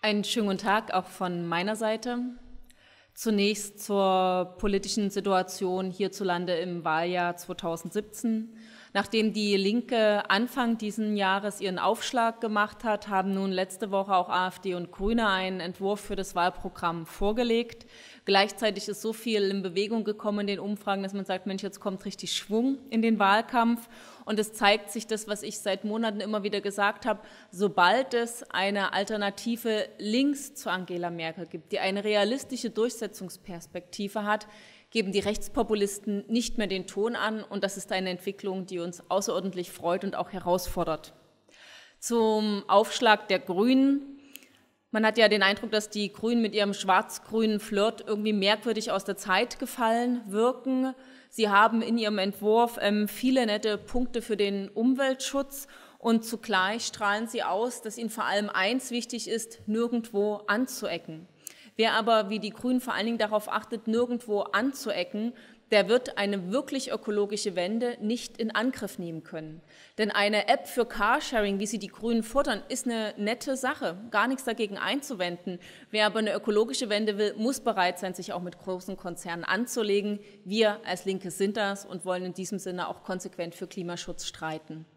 Einen schönen guten Tag auch von meiner Seite. Zunächst zur politischen Situation hierzulande im Wahljahr 2017. Nachdem die Linke Anfang dieses Jahres ihren Aufschlag gemacht hat, haben nun letzte Woche auch AfD und Grüne einen Entwurf für das Wahlprogramm vorgelegt. Gleichzeitig ist so viel in Bewegung gekommen in den Umfragen, dass man sagt, Mensch, jetzt kommt richtig Schwung in den Wahlkampf. Und es zeigt sich das, was ich seit Monaten immer wieder gesagt habe, sobald es eine Alternative links zu Angela Merkel gibt, die eine realistische Durchsetzungsperspektive hat, geben die Rechtspopulisten nicht mehr den Ton an. Und das ist eine Entwicklung, die uns außerordentlich freut und auch herausfordert. Zum Aufschlag der Grünen. Man hat ja den Eindruck, dass die Grünen mit ihrem schwarz-grünen Flirt irgendwie merkwürdig aus der Zeit gefallen wirken. Sie haben in ihrem Entwurf viele nette Punkte für den Umweltschutz und zugleich strahlen sie aus, dass ihnen vor allem eins wichtig ist, nirgendwo anzuecken. Wer aber, wie die Grünen, vor allen Dingen darauf achtet, nirgendwo anzuecken, der wird eine wirklich ökologische Wende nicht in Angriff nehmen können. Denn eine App für Carsharing, wie sie die Grünen fordern, ist eine nette Sache, gar nichts dagegen einzuwenden. Wer aber eine ökologische Wende will, muss bereit sein, sich auch mit großen Konzernen anzulegen. Wir als Linke sind das und wollen in diesem Sinne auch konsequent für Klimaschutz streiten.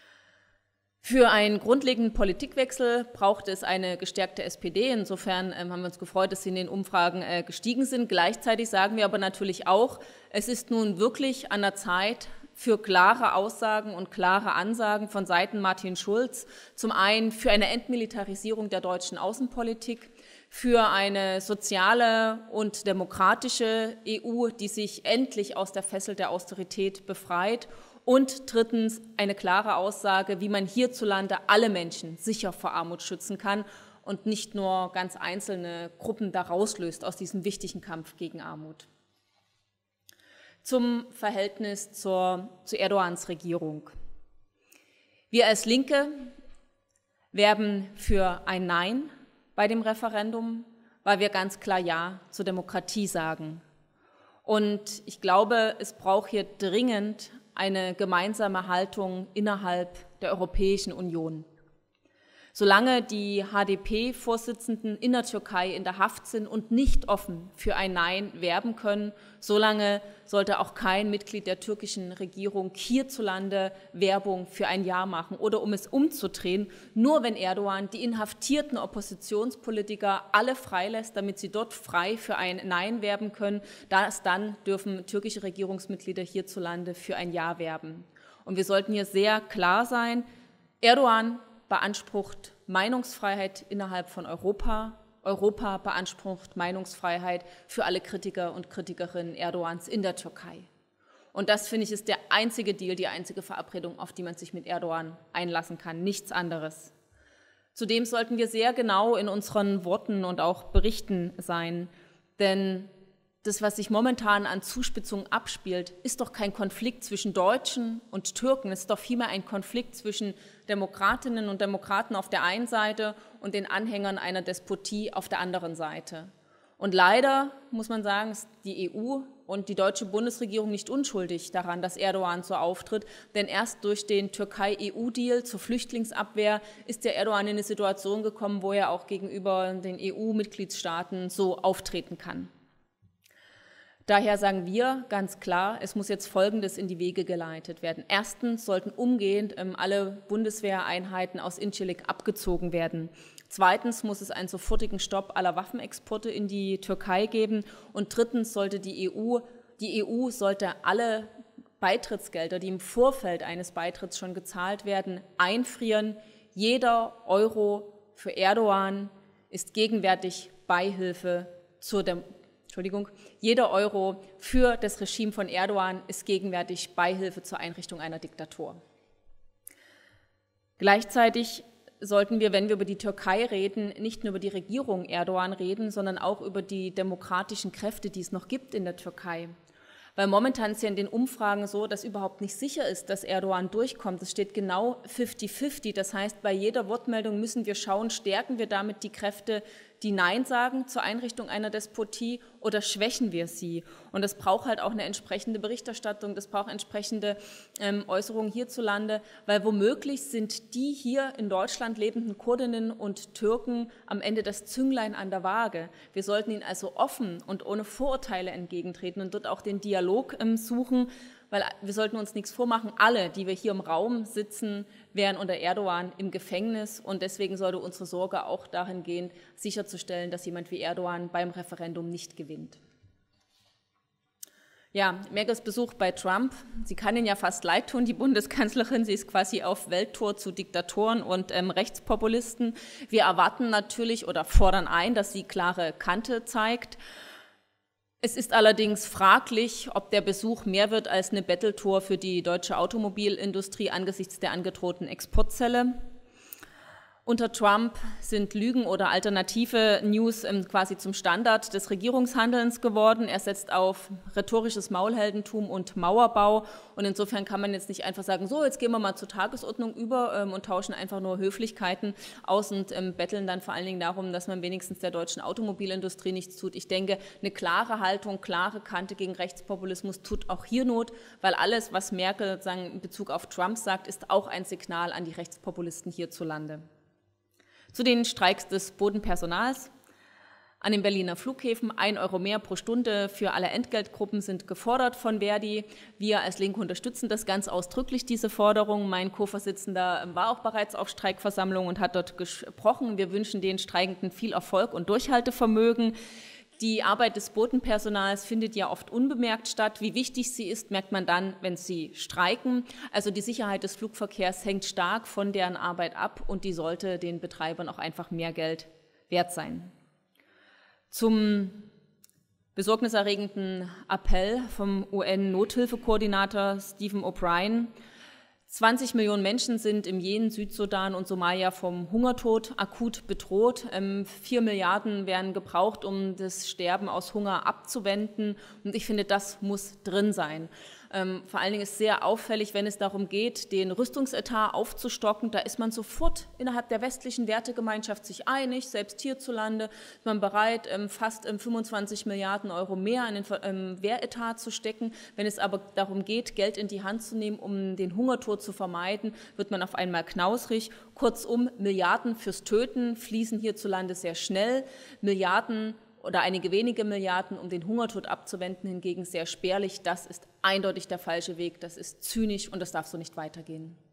Für einen grundlegenden Politikwechsel braucht es eine gestärkte SPD. Insofern haben wir uns gefreut, dass sie in den Umfragen gestiegen sind. Gleichzeitig sagen wir aber natürlich auch, es ist nun wirklich an der Zeit für klare Aussagen und klare Ansagen von Seiten Martin Schulz. Zum einen für eine Entmilitarisierung der deutschen Außenpolitik, für eine soziale und demokratische EU, die sich endlich aus der Fessel der Austerität befreit. Und drittens eine klare Aussage, wie man hierzulande alle Menschen sicher vor Armut schützen kann und nicht nur ganz einzelne Gruppen da rauslöst aus diesem wichtigen Kampf gegen Armut. Zum Verhältnis zu Erdogans Regierung. Wir als Linke werben für ein Nein bei dem Referendum, weil wir ganz klar Ja zur Demokratie sagen. Und ich glaube, es braucht hier dringend eine gemeinsame Haltung innerhalb der Europäischen Union. Solange die HDP-Vorsitzenden in der Türkei in der Haft sind und nicht offen für ein Nein werben können, solange sollte auch kein Mitglied der türkischen Regierung hierzulande Werbung für ein Ja machen. Oder um es umzudrehen, nur wenn Erdogan die inhaftierten Oppositionspolitiker alle freilässt, damit sie dort frei für ein Nein werben können, dann dürfen türkische Regierungsmitglieder hierzulande für ein Ja werben. Und wir sollten hier sehr klar sein, Erdogan beansprucht Meinungsfreiheit innerhalb von Europa. Europa beansprucht Meinungsfreiheit für alle Kritiker und Kritikerinnen Erdogans in der Türkei. Und das, finde ich, ist der einzige Deal, die einzige Verabredung, auf die man sich mit Erdogan einlassen kann, nichts anderes. Zudem sollten wir sehr genau in unseren Worten und auch Berichten sein, denn das, was sich momentan an Zuspitzungen abspielt, ist doch kein Konflikt zwischen Deutschen und Türken. Es ist doch vielmehr ein Konflikt zwischen Demokratinnen und Demokraten auf der einen Seite und den Anhängern einer Despotie auf der anderen Seite. Und leider, muss man sagen, ist die EU und die deutsche Bundesregierung nicht unschuldig daran, dass Erdogan so auftritt. Denn erst durch den Türkei-EU-Deal zur Flüchtlingsabwehr ist der Erdogan in eine Situation gekommen, wo er auch gegenüber den EU-Mitgliedstaaten so auftreten kann. Daher sagen wir ganz klar, es muss jetzt Folgendes in die Wege geleitet werden. Erstens sollten umgehend alle Bundeswehreinheiten aus Incirlik abgezogen werden. Zweitens muss es einen sofortigen Stopp aller Waffenexporte in die Türkei geben. Und drittens sollte die EU sollte alle Beitrittsgelder, die im Vorfeld eines Beitritts schon gezahlt werden, einfrieren. Jeder Euro für Erdogan ist gegenwärtig Beihilfe jeder Euro für das Regime von Erdogan ist gegenwärtig Beihilfe zur Einrichtung einer Diktatur. Gleichzeitig sollten wir, wenn wir über die Türkei reden, nicht nur über die Regierung Erdogan reden, sondern auch über die demokratischen Kräfte, die es noch gibt in der Türkei. Weil momentan ist ja in den Umfragen so, dass überhaupt nicht sicher ist, dass Erdogan durchkommt. Es steht genau 50-50. Das heißt, bei jeder Wortmeldung müssen wir schauen, stärken wir damit die Kräfte, die Nein sagen zur Einrichtung einer Despotie, oder schwächen wir sie? Und das braucht halt auch eine entsprechende Berichterstattung, das braucht entsprechende Äußerungen hierzulande, weil womöglich sind die hier in Deutschland lebenden Kurdinnen und Türken am Ende das Zünglein an der Waage. Wir sollten ihnen also offen und ohne Vorurteile entgegentreten und dort auch den Dialog suchen, weil wir sollten uns nichts vormachen, alle, die wir hier im Raum sitzen, wären unter Erdogan im Gefängnis, und deswegen sollte unsere Sorge auch dahin gehen, sicherzustellen, dass jemand wie Erdogan beim Referendum nicht gewinnt. Ja, Merkels Besuch bei Trump, sie kann Ihnen ja fast leid tun, die Bundeskanzlerin, sie ist quasi auf Welttour zu Diktatoren und Rechtspopulisten. Wir erwarten natürlich oder fordern ein, dass sie klare Kante zeigt. Es ist allerdings fraglich, ob der Besuch mehr wird als eine Betteltour für die deutsche Automobilindustrie angesichts der angedrohten Exportzölle. Unter Trump sind Lügen oder alternative News quasi zum Standard des Regierungshandelns geworden. Er setzt auf rhetorisches Maulheldentum und Mauerbau, und insofern kann man jetzt nicht einfach sagen, so, jetzt gehen wir mal zur Tagesordnung über und tauschen einfach nur Höflichkeiten aus und betteln dann vor allen Dingen darum, dass man wenigstens der deutschen Automobilindustrie nichts tut. Ich denke, eine klare Haltung, klare Kante gegen Rechtspopulismus tut auch hier Not, weil alles, was Merkel sozusagen in Bezug auf Trump sagt, ist auch ein Signal an die Rechtspopulisten hierzulande. Zu den Streiks des Bodenpersonals. An den Berliner Flughäfen 1 Euro mehr pro Stunde für alle Entgeltgruppen sind gefordert von Verdi. Wir als Linke unterstützen das ganz ausdrücklich, diese Forderung. Mein Co-Vorsitzender war auch bereits auf Streikversammlung und hat dort gesprochen. Wir wünschen den Streikenden viel Erfolg und Durchhaltevermögen. Die Arbeit des Bodenpersonals findet ja oft unbemerkt statt. Wie wichtig sie ist, merkt man dann, wenn sie streiken. Also die Sicherheit des Flugverkehrs hängt stark von deren Arbeit ab, und die sollte den Betreibern auch einfach mehr Geld wert sein. Zum besorgniserregenden Appell vom UN-Nothilfekoordinator Stephen O'Brien. 20 Millionen Menschen sind im Jemen, Südsudan und Somalia vom Hungertod akut bedroht. 4 Milliarden werden gebraucht, um das Sterben aus Hunger abzuwenden. Und ich finde, das muss drin sein. Vor allen Dingen ist sehr auffällig, wenn es darum geht, den Rüstungsetat aufzustocken. Da ist man sofort innerhalb der westlichen Wertegemeinschaft sich einig. Selbst hierzulande ist man bereit, fast 25 Milliarden Euro mehr in den Wehretat zu stecken. Wenn es aber darum geht, Geld in die Hand zu nehmen, um den Hungertod zu vermeiden, wird man auf einmal knausrig. Kurzum, Milliarden fürs Töten fließen hierzulande sehr schnell. Milliarden oder einige wenige Milliarden, um den Hungertod abzuwenden, hingegen sehr spärlich. Das ist eindeutig der falsche Weg, das ist zynisch und das darf so nicht weitergehen.